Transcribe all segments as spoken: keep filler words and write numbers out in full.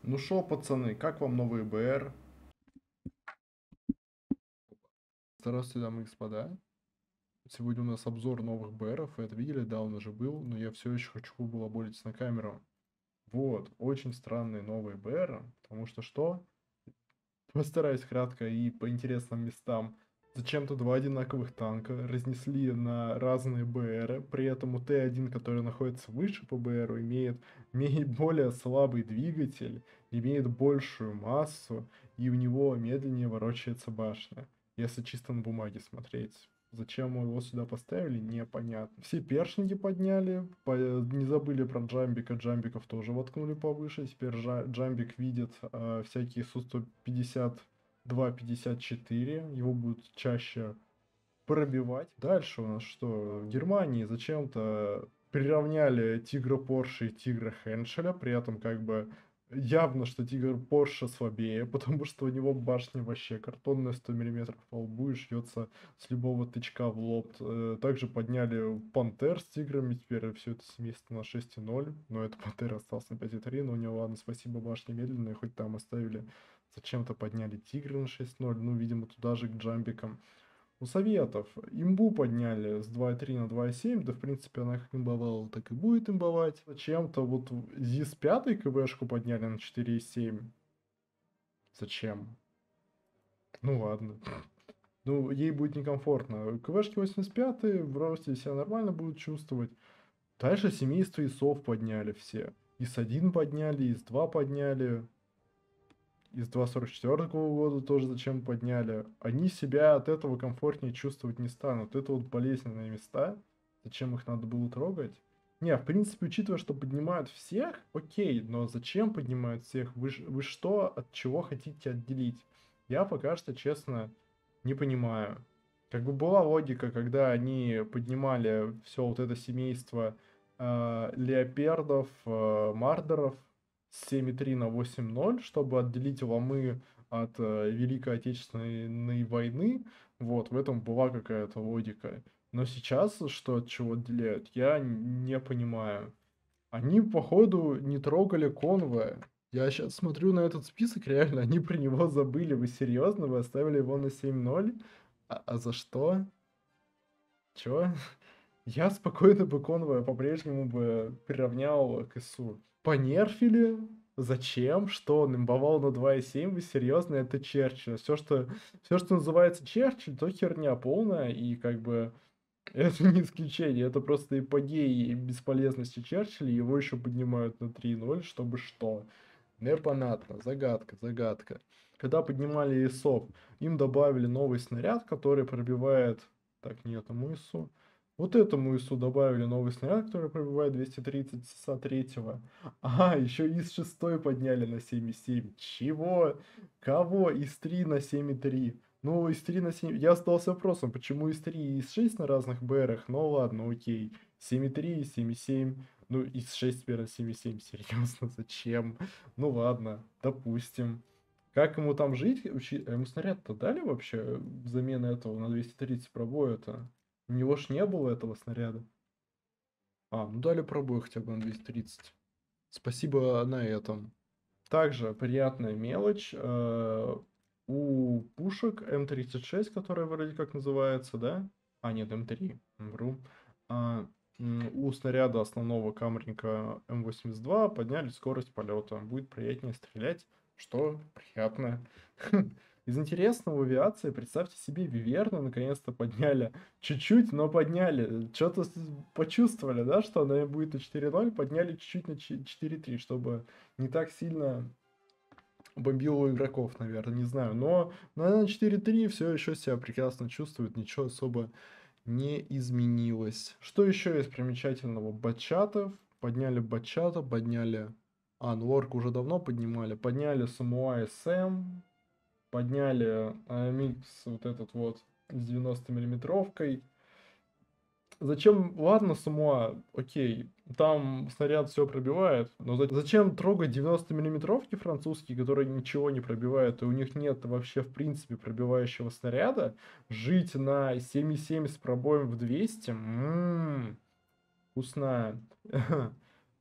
Ну шо, пацаны, как вам новый БР? Здравствуйте, дамы и господа. Сегодня у нас обзор новых БРов. Вы это видели? Да, он уже был, но я все еще хочу балаболить на камеру. Вот, очень странные новые БР, потому что что? Постараюсь кратко и по интересным местам. Зачем-то два одинаковых танка разнесли на разные БРы, при этом у Т один, который находится выше по БРу, имеет, имеет более слабый двигатель, имеет большую массу, и у него медленнее ворочается башня, если чисто на бумаге смотреть. Зачем мы его сюда поставили, непонятно. Все першники подняли, по- не забыли про Джамбика, Джамбиков тоже воткнули повыше. Теперь Жа- Джамбик видит э, всякие Су сто пятьдесят два пятьдесят четыре, его будут чаще пробивать. Дальше у нас что? В Германии зачем-то приравняли Тигра Порше и Тигра Хеншеля, при этом как бы явно, что Тигр Порше слабее, потому что у него башня вообще картонная, сто миллиметров по лбу и шьется с любого тычка в лоб. Э, Также подняли Пантер с Тиграми, теперь все это семейство на шесть ноль, но это Пантер остался на пять три, но у него, ладно, спасибо, башня медленная, хоть там оставили. Зачем-то подняли Тигры на шесть ноль, ну, видимо, туда же к джамбикам. У советов имбу подняли с два три на два семь, да в принципе она как имбовала, так и будет имбовать. Зачем-то вот ЗИС пять КВшку подняли на четыре семь. Зачем? Ну ладно. Ну, ей будет некомфортно. КВшки восемьдесят пять в росте себя нормально будут чувствовать. Дальше семейство ИСов подняли все. ИС один подняли, ИС два подняли. Из два сорок четвёртого года тоже зачем подняли. Они себя от этого комфортнее чувствовать не станут. Это вот болезненные места. Зачем их надо было трогать? Не, в принципе, учитывая, что поднимают всех, окей, но зачем поднимают всех? Вы, ж- вы что, от чего хотите отделить? Я пока что, честно, не понимаю. Как бы была логика, когда они поднимали все вот это семейство э, леопердов, э, мардеров, с семь три на восемь ноль, чтобы отделить ломы от э, Великой Отечественной войны. Вот, в этом была какая-то логика. Но сейчас, что от чего отделяют, я не понимаю. Они, походу, не трогали конвоя. Я сейчас смотрю на этот список, реально, они про него забыли. Вы серьезно? Вы оставили его на семь ноль? А, а за что? Чё? Я спокойно бы конвоя по-прежнему бы приравнял к ИСу. Понерфили? Зачем? Что, он имбовал на два семь? Вы серьезно? Это Черчилль. Все, что, все, что называется Черчилль, то херня полная, и как бы это не исключение, это просто эпогей бесполезности Черчилля, его еще поднимают на три ноль, чтобы что? Непонятно, загадка, загадка. Когда поднимали ИСов, им добавили новый снаряд, который пробивает... Так, не этому ИСу. Вот этому ИСу добавили новый снаряд, который пробивает двести тридцать с третьего. А, еще ИС шесть подняли на семь семь. Чего? Кого? ИС три на семь три. Ну, ИС три на семь... Я задался вопросом, почему ИС три и ИС шесть на разных БРах? Ну ладно, окей. семь три, семь семь. Ну, ИС шесть теперь на семь семь. Серьезно, зачем? Ну ладно, допустим. Как ему там жить? Учи... а ему снаряд-то дали вообще взамен этого на двести тридцать пробоя-то? У него ж не было этого снаряда. А, ну дали пробой хотя бы на двести тридцать. Спасибо на этом. Также приятная мелочь. э, У пушек эм тридцать шесть, которая вроде как называется, да? А, нет, эм три. Вру. А, м, у снаряда основного камерника эм восемьдесят два подняли скорость полета. Будет приятнее стрелять, что приятно. Из интересного в авиации, представьте себе, Виверну наконец-то подняли. Чуть-чуть, но подняли. Что-то почувствовали, да, что она будет на четыре ноль, подняли чуть-чуть на четыре три, чтобы не так сильно бомбил у игроков, наверное, не знаю. Но, наверное, четыре три все еще себя прекрасно чувствует, ничего особо не изменилось. Что еще есть примечательного? Бачатов. Подняли Бачата, подняли... А, ну Орк уже давно поднимали. Подняли Самуай Сэм, подняли а, Микс вот этот вот с девяносто миллиметровкой. Зачем, ладно, Самуа, окей, там снаряд все пробивает, но за- зачем трогать девяносто миллиметровки французские, которые ничего не пробивают, и у них нет вообще в принципе пробивающего снаряда, жить на семь семь с пробоем в двести? Ммм, вкусно.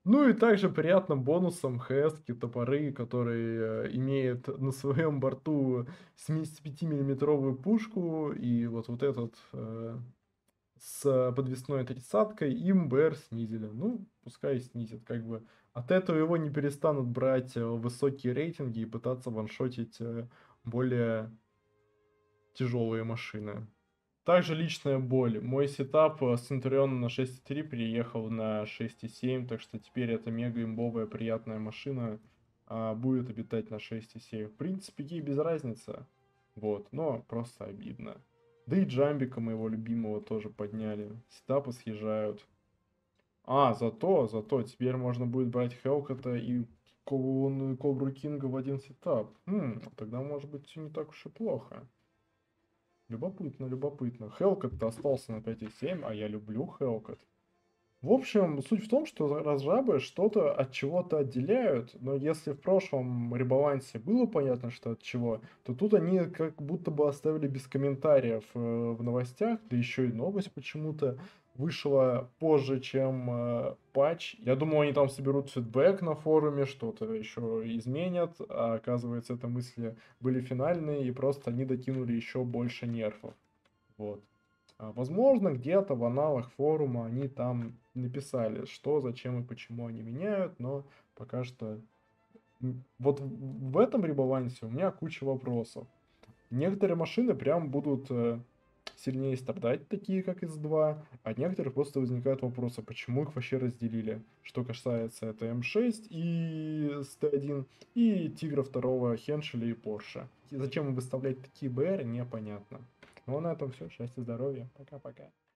Ну и также приятным бонусом хэски топоры, которые, э, имеют на своем борту семидесятипятимиллиметровую пушку и вот вот этот, э, с подвесной тридцаткой, им БР снизили. Ну, пускай и снизят, как бы. От этого его не перестанут брать, э, высокие рейтинги и пытаться ваншотить, э, более тяжелые машины. Также личная боль. Мой сетап э, с Centurion на шесть и три переехал на шесть и семь, так что теперь эта мега имбовая приятная машина а, будет обитать на шесть и семь. В принципе, ей без разницы. Вот, но просто обидно. Да и джамбика моего любимого тоже подняли. Сетапы съезжают. А, зато, зато теперь можно будет брать Хелкота и Кол- Кобру Кинга в один сетап. Хм, тогда может быть все не так уж и плохо. Любопытно, любопытно. Хелкот остался на пять и семь, а я люблю Хелкот. В общем, суть в том, что разжабы что-то от чего-то отделяют, но если в прошлом ребалансе было понятно, что от чего, то тут они как будто бы оставили без комментариев э, в новостях, да еще и новость почему-то вышла позже, чем э, патч. Я думал, они там соберут фидбэк на форуме, что-то еще изменят, а оказывается, это мысли были финальные, и просто они докинули еще больше нерфов. Вот. А, Возможно, где-то в аналах форума они там написали, что, зачем и почему они меняют, но пока что... м, Вот в в этом ребалансе у меня куча вопросов. Некоторые машины прям будут э, сильнее страдать, такие как из два, а некоторых просто возникают вопросы, почему их вообще разделили. Что касается это эм шесть и эс тэ один, и Тигра второго Хеншеля и Порше. И зачем им выставлять такие бэ эр, непонятно. Ну а на этом все. Счастья, здоровья. Пока-пока.